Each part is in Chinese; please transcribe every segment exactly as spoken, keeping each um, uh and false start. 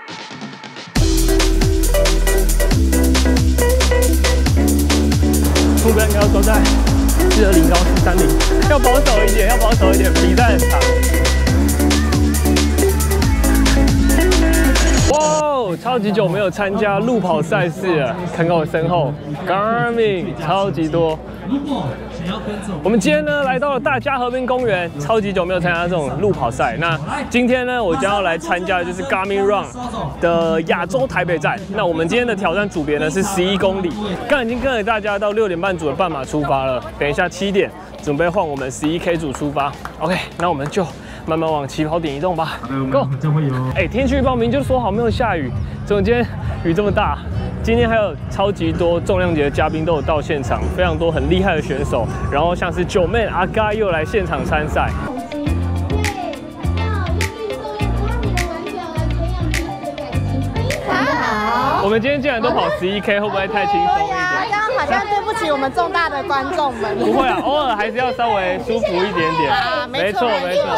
目标应该要抓在四二零高四三零，要保守一点，要保守一点，比赛很长。哇，超级久没有参加路跑赛事了，看看我身后 ，Garmin 超级多。我们今天呢来到了大家河滨公园，超级久没有参加这种路跑赛。那今天呢，我将要来参加的就是 Garmin Run 的亚洲台北站。那我们今天的挑战组别呢是十一公里，刚已经跟着大家到六点半组的半马出发了，等一下七点准备换我们十一 K 组出发。OK， 那我们就慢慢往起跑点移动吧。Go！ 哎，天气预报明就说好没有下雨，怎么今天雨这么大？今天还有超级多重量级的嘉宾都有到现场，非常多很厉害的选手，然后像是九妹阿嘎又来现场参赛。我们今天竟然都跑十一 K， 会不会太轻松一点？ 这样好像对不起我们重大的观众们。 不会啊，偶尔还是要稍微舒服一点点。啊，没错没错。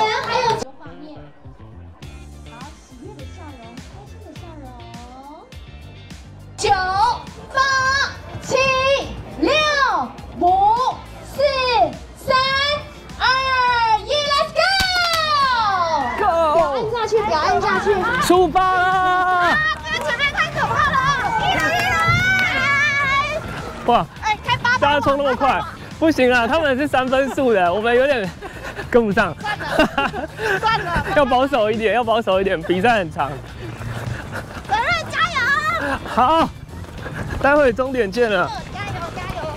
九八七六五四三二一 ，Let's go！ Go！ 按下去，不要按下去。 出发啦！ 啊，这个前面太可怕了！一来一来！ 哇！ 哎，开八大家冲那么快，不行啊！他们是三分速的，我们有点跟不上。 算了，算了， 要保守一点，要保守一点，比赛很长。 责任加油！ 好，待会终点见了。 加油加油！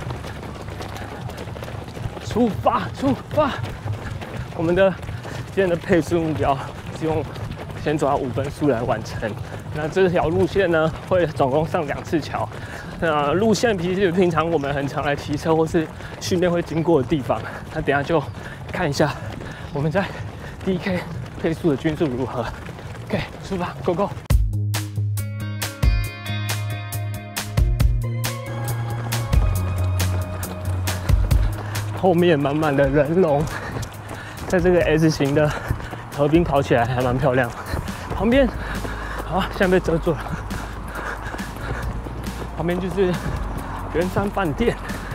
出发出发！我们的今天的配速目标是用先抓五分速来完成。那这条路线呢，会总共上两次桥。那路线其实平常我们很常来骑车或是训练会经过的地方。那等一下就看一下我们在第一 K 配速的均速如何。OK， 出发 ，Go Go！后面满满的人龙，在这个 S 型的河滨跑起来还蛮漂亮。旁边，好，现在被遮住了。旁边就是圆山饭店，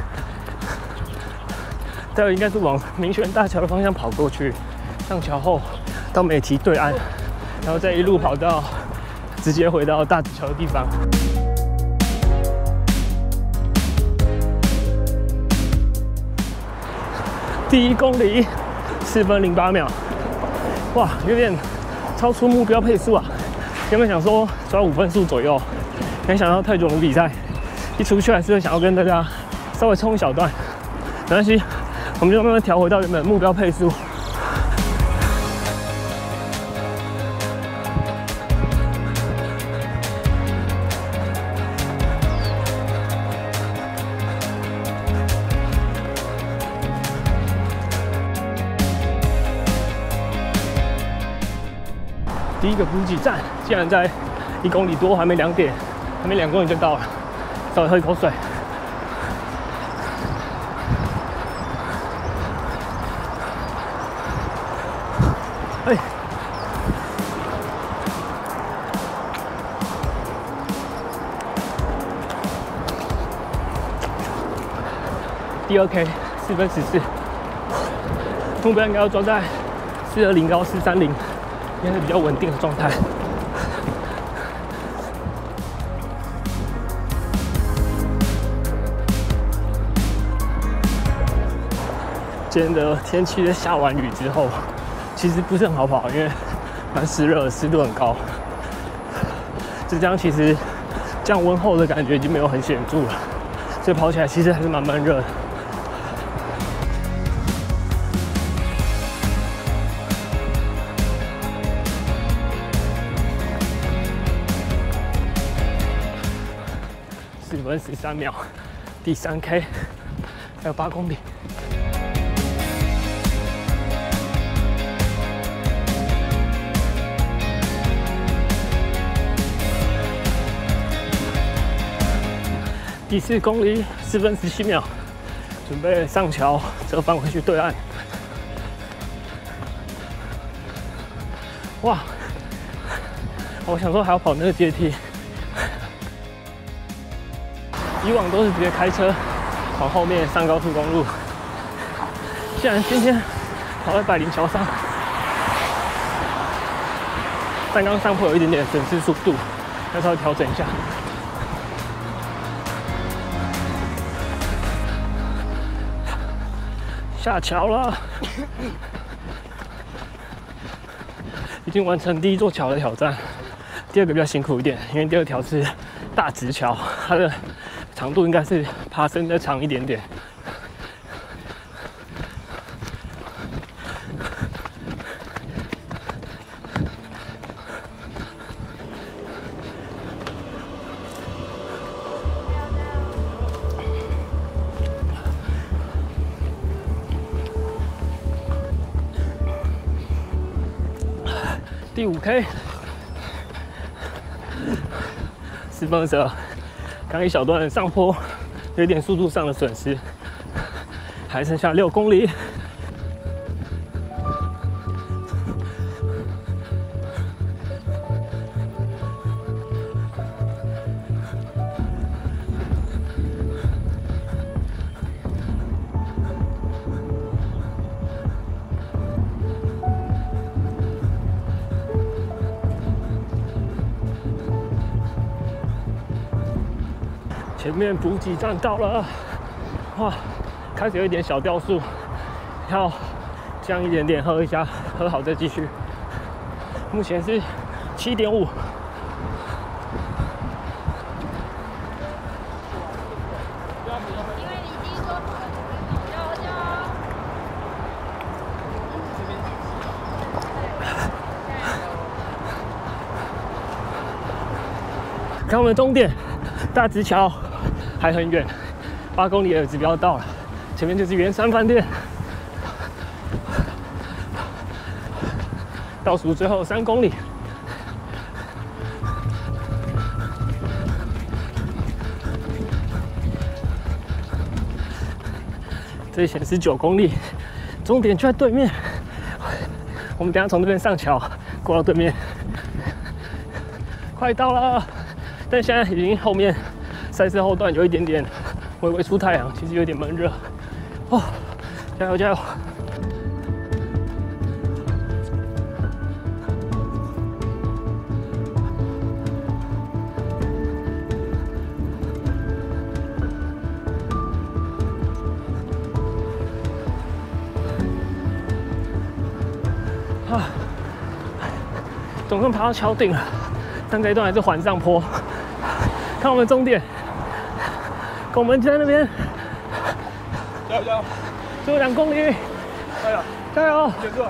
待会应该是往民权大桥的方向跑过去，上桥后到美堤对岸，然后再一路跑到直接回到大直桥的地方。第一公里四分零八秒，哇，有点超出目标配速啊！原本想说抓五分速左右，没想到太久没比赛，一出去还是会想要跟大家稍微冲一小段，没关系，我们就慢慢调回到原本目标配速。第一个补给站竟然在一公里多，还没两点，还没两公里就到了。稍微喝一口水。哎，第二 K 四分十四，目标应该要抓在四二零高四三零。应该是比较稳定的状态。今天的天气在下完雨之后，其实不是很好跑，因为蛮湿热，湿度很高。这样其实降温后的感觉已经没有很显著了，所以跑起来其实还是蛮闷热的。四分十三秒，第三 K， 还有八公里。第四公里四分十七秒，准备上桥折返回去对岸。哇， 我想说还要跑那个阶梯，以往都是直接开车往后面上高速公路，既然今天跑在百灵桥上，但刚上坡有一点点损失速度，要稍微调整一下。下桥了，已经完成第一座桥的挑战。第二个比较辛苦一点，因为第二条是大直桥，它的长度应该是爬升再长一点点。第五 K。四分二十二，刚一小段上坡，有点速度上的损失，还剩下六公里。前面补给站到了，哇，开始有一点小掉速，要降一点点，喝一下，喝好再继续。目前是七点五。看我们的终点，大直桥。还很远，八公里的指标到了，前面就是圆山饭店。倒数最后三公里，这里显示九公里，终点就在对面。我们等一下从这边上桥，过到对面，快到了。但现在已经后面。赛事后段有一点点微微出太阳，其实有点闷热。哦，加油加油！啊，总算爬到桥顶了，但这一段还是缓上坡。看我们终点。拱门在那边， 加油加油！ 最后两公里， 加油加油！ 结束。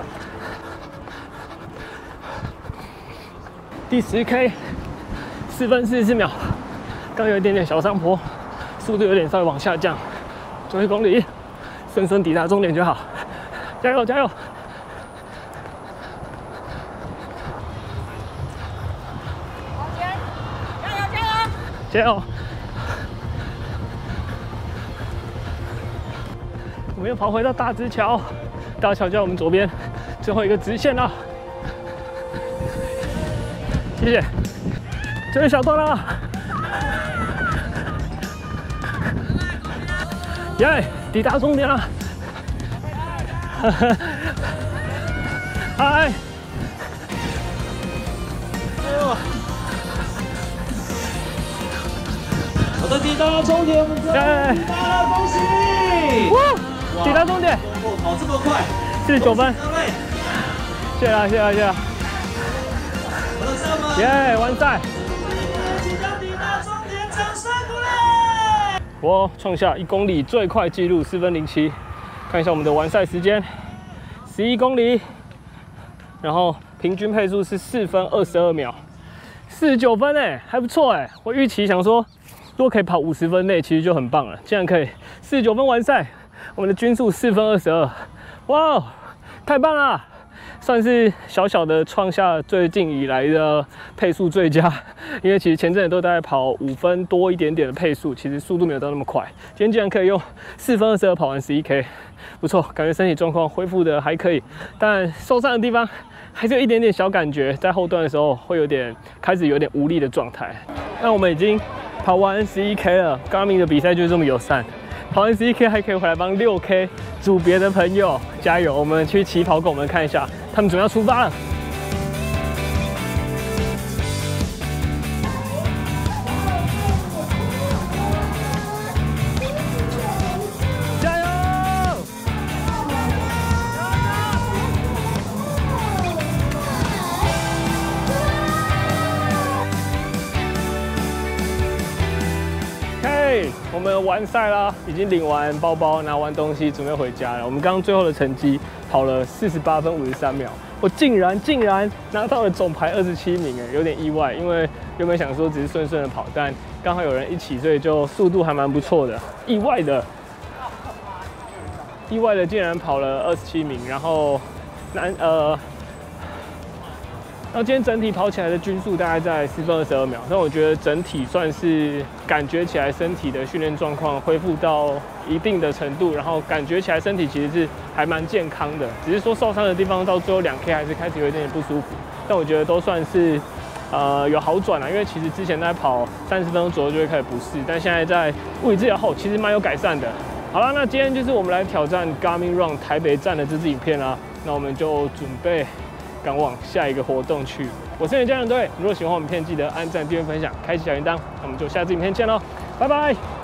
第十 K， 四分四十四秒，刚有一点点小上坡，速度有点稍微往下降。最后一公里，顺顺抵达终点就好。加油加油！ 往前，加油加油！ 加油！我们又跑回到大直桥，大桥在我们左边，最后一个直线了。谢谢，最后一小段了，耶，抵达终点了。嗨， 我们抵达了终点，我们终于抵达了，恭喜！ 哇，抵达终点， 跑这么快， 四十九分，谢啦谢啦谢啦，耶，完赛！ 即将抵达终点，掌声鼓励！ 我创下一公里最快纪录四分零七，看一下我们的完赛时间，十一公里，然后平均配速是四分二十二秒，四十九分哎，还不错哎，我预期想说。如果可以跑五十分内，其实就很棒了。竟然可以四十九分完赛，我们的均速四分二十二，哇，太棒了！算是小小的创下最近以来的配速最佳。因为其实前阵子都大概跑五分多一点点的配速，其实速度没有到那么快。今天竟然可以用四分二十二跑完十一 K， 不错，感觉身体状况恢复的还可以，但受伤的地方还是有一点点小感觉，在后段的时候会有点开始有点无力的状态。那我们已经跑完十一 K 了 ，Garmin 的比赛就是这么友善。跑完十一 K 还可以回来帮六 K 组别的朋友加油！我们去起跑跟我们看一下，他们准备要出发了。加油！嘿，我们完赛啦，已经领完包包，拿完东西，准备回家了。我们刚刚最后的成绩跑了四十八分五十三秒，我竟然竟然拿到了总排二十七名，哎，有点意外，因为原本想说只是顺顺的跑，但刚好有人一起，所以就速度还蛮不错的。意外的，意外的竟然跑了二十七名，然后男呃。然后今天整体跑起来的均速大概在四分二十二秒，但我觉得整体算是感觉起来身体的训练状况恢复到一定的程度，然后感觉起来身体其实是还蛮健康的，只是说受伤的地方到最后两 K 还是开始有一点点不舒服，但我觉得都算是呃有好转了，因为其实之前在跑三十分钟左右就会开始不适，但现在在物理治疗后其实蛮有改善的。好了，那今天就是我们来挑战 Garmin Run 台北站的这支影片啦，那我们就准备赶往下一个活动去。我是你的家人队，如果喜欢我们影片，记得按赞、订阅、分享、开启小铃铛。那我们就下次影片见喽，拜拜。